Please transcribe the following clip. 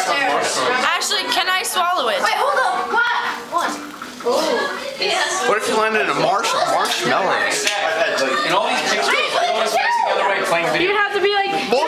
Ashley, can I swallow it? Wait, hold up. Come on. What if you landed in marshmallows? In all these pictures, everyone's facing the other way playing video. You'd have to be like.